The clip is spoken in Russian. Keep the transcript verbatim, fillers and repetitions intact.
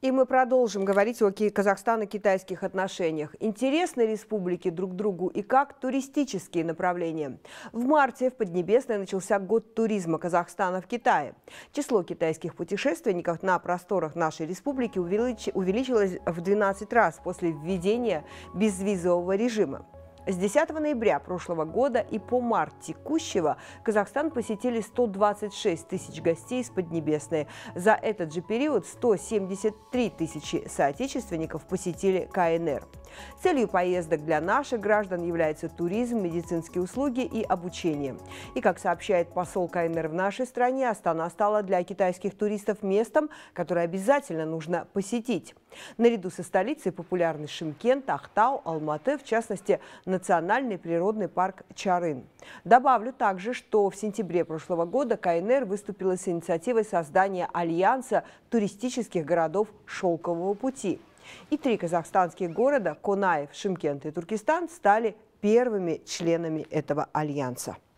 И мы продолжим говорить о Казахстано-китайских отношениях. Интересны республики друг другу и как туристические направления. В марте в Поднебесной начался год туризма Казахстана в Китае. Число китайских путешественников на просторах нашей республики увеличилось в двенадцать раз после введения безвизового режима. С десятого ноября прошлого года и по март текущего Казахстан посетили сто двадцать шесть тысяч гостей из Поднебесной. За этот же период сто семьдесят три тысячи соотечественников посетили ка эн эр. Целью поездок для наших граждан является туризм, медицинские услуги и обучение. И, как сообщает посол ка эн эр в нашей стране, Астана стала для китайских туристов местом, которое обязательно нужно посетить. Наряду со столицей популярны Шымкент, Ахтау, Алматы, в частности, Национальный природный парк Чарын. Добавлю также, что в сентябре прошлого года ка эн эр выступила с инициативой создания альянса туристических городов «Шелкового пути». И три казахстанских города – Конаев, Шымкент и Туркестан – стали первыми членами этого альянса.